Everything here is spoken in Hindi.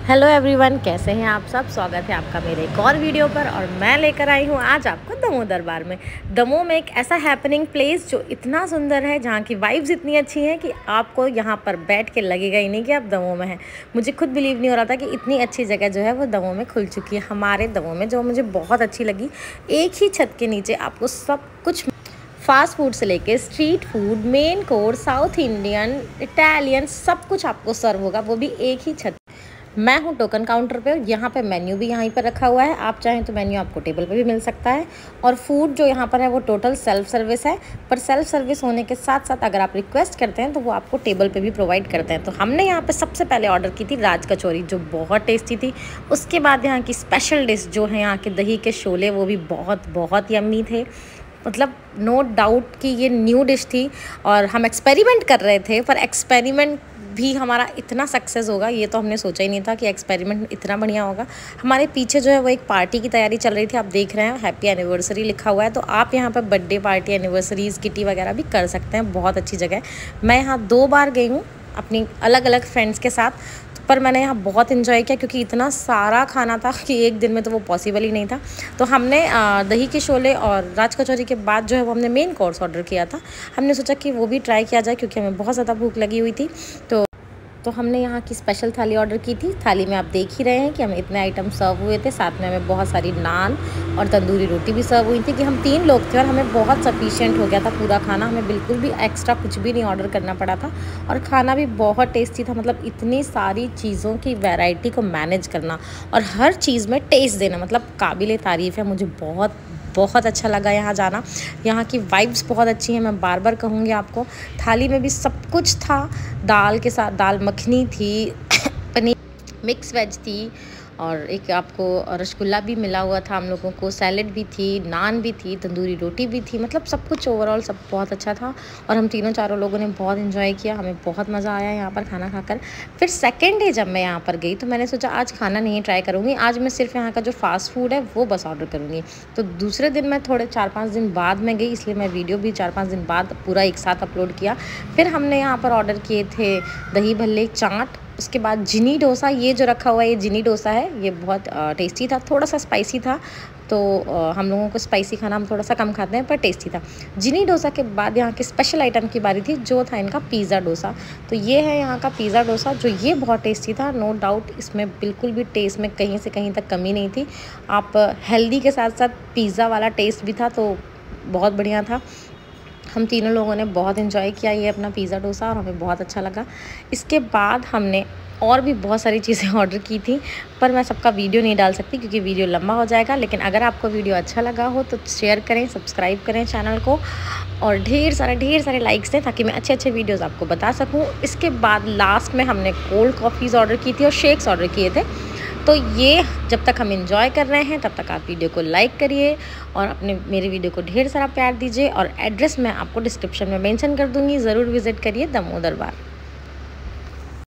हेलो एवरीवन, कैसे हैं आप सब। स्वागत है आपका मेरे एक और वीडियो पर। और मैं लेकर आई हूँ आज आपको दमोह दरबार में। दमोह में एक ऐसा हैपनिंग प्लेस जो इतना सुंदर है, जहाँ की वाइब्स इतनी अच्छी हैं कि आपको यहाँ पर बैठ के लगेगा ही नहीं कि आप दमोह में हैं। मुझे खुद बिलीव नहीं हो रहा था कि इतनी अच्छी जगह जो है वो दमोह में खुल चुकी है। हमारे दमोह में जो मुझे बहुत अच्छी लगी, एक ही छत के नीचे आपको सब कुछ फास्ट फूड से लेके street food, main course, South Indian, Italian, सब कुछ आपको सर्व होगा, वो भी एक ही छत। मैं हूँ टोकन काउंटर पे। यहाँ पे मेन्यू भी यहीं पर रखा हुआ है। आप चाहें तो मेन्यू आपको टेबल पे भी मिल सकता है। और फूड जो यहाँ पर है वो टोटल सेल्फ सर्विस है। पर सेल्फ सर्विस होने के साथ साथ अगर आप रिक्वेस्ट करते हैं तो वो आपको टेबल पे भी प्रोवाइड करते हैं। तो हमने यहाँ पे सबसे पहले ऑर्डर की थी राज कचौरी, जो बहुत टेस्टी थी। उसके बाद यहाँ की स्पेशल डिश जो है यहाँ के दही के शोले, वो भी बहुत बहुत यम्मी थे। मतलब नो डाउट कि ये न्यू डिश थी और हम एक्सपेरिमेंट कर रहे थे, पर एक्सपेरिमेंट भी हमारा इतना सक्सेस होगा ये तो हमने सोचा ही नहीं था कि एक्सपेरिमेंट इतना बढ़िया होगा। हमारे पीछे जो है वो एक पार्टी की तैयारी चल रही थी। आप देख रहे हैं हैप्पी एनिवर्सरी लिखा हुआ है। तो आप यहाँ पर बर्थडे पार्टी, एनिवर्सरीज, किटी वगैरह भी कर सकते हैं। बहुत अच्छी जगह है। मैं यहाँ 2 बार गई हूँ अपनी अलग अलग फ्रेंड्स के साथ, पर मैंने यहाँ बहुत इन्जॉय किया क्योंकि इतना सारा खाना था कि एक दिन में तो वो पॉसिबल ही नहीं था। तो हमने दही के शोले और राज कचौरी के बाद जो है वो हमने मेन कोर्स ऑर्डर किया था। हमने सोचा कि वो भी ट्राई किया जाए क्योंकि हमें बहुत ज़्यादा भूख लगी हुई थी। तो हमने यहाँ की स्पेशल थाली ऑर्डर की थी। थाली में आप देख ही रहे हैं कि हमें इतने आइटम सर्व हुए थे। साथ में हमें बहुत सारी नान और तंदूरी रोटी भी सर्व हुई थी कि हम 3 लोग थे और हमें बहुत सफिशिएंट हो गया था पूरा खाना। हमें बिल्कुल भी एक्स्ट्रा कुछ भी नहीं ऑर्डर करना पड़ा था और खाना भी बहुत टेस्टी था। मतलब इतनी सारी चीज़ों की वैरायटी को मैनेज करना और हर चीज़ में टेस्ट देना, मतलब काबिल तारीफ़ है। मुझे बहुत अच्छा लगा यहाँ जाना। यहाँ की वाइब्स बहुत अच्छी हैं, मैं बार बार कहूँगी आपको। थाली में भी सब कुछ था। दाल के साथ दाल मखनी थी, पनीर मिक्स वेज थी और एक आपको रसगुल्ला भी मिला हुआ था हम लोगों को, सैलेड भी थी, नान भी थी, तंदूरी रोटी भी थी। मतलब सब कुछ ओवरऑल सब बहुत अच्छा था और हम तीनों चारों लोगों ने बहुत इन्जॉय किया। हमें बहुत मज़ा आया यहाँ पर खाना खाकर। फिर सेकेंड डे जब मैं यहाँ पर गई तो मैंने सोचा आज खाना नहीं ट्राई करूँगी, आज मैं सिर्फ यहाँ का जो फास्ट फूड है वो बस ऑर्डर करूँगी। तो दूसरे दिन मैं थोड़े 4-5 दिन बाद में गई, इसलिए मैं वीडियो भी 4-5 दिन बाद पूरा एक साथ अपलोड किया। फिर हमने यहाँ पर ऑर्डर किए थे दही भल्ले, चाट, उसके बाद जिनी डोसा। ये जो रखा हुआ है ये जिनी डोसा है। ये बहुत टेस्टी था, थोड़ा सा स्पाइसी था। तो हम लोगों को स्पाइसी खाना हम थोड़ा सा कम खाते हैं, पर टेस्टी था। जिनी डोसा के बाद यहाँ के स्पेशल आइटम की बारी थी, जो था इनका पिज़्ज़ा डोसा। तो ये है यहाँ का पिज़्ज़ा डोसा, जो ये बहुत टेस्टी था। नो डाउट इसमें बिल्कुल भी टेस्ट में कहीं से कहीं तक कमी नहीं थी। आप हेल्दी के साथ साथ पिज़्ज़ा वाला टेस्ट भी था, तो बहुत बढ़िया था। हम तीनों लोगों ने बहुत इन्जॉय किया ये अपना पिज़्ज़ा डोसा और हमें बहुत अच्छा लगा। इसके बाद हमने और भी बहुत सारी चीज़ें ऑर्डर की थी, पर मैं सबका वीडियो नहीं डाल सकती क्योंकि वीडियो लंबा हो जाएगा। लेकिन अगर आपको वीडियो अच्छा लगा हो तो शेयर करें, सब्सक्राइब करें चैनल को और ढेर सारे लाइक्स दें ताकि मैं अच्छे वीडियोज़ आपको बता सकूँ। इसके बाद लास्ट में हमने कोल्ड कॉफ़ीज़ ऑर्डर की थी और शेक्स ऑर्डर किए थे। तो ये जब तक हम एंजॉय कर रहे हैं तब तक आप वीडियो को लाइक करिए और मेरे वीडियो को ढेर सारा प्यार दीजिए। और एड्रेस मैं आपको डिस्क्रिप्शन में मेंशन कर दूँगी, ज़रूर विज़िट करिए दमोह दरबार।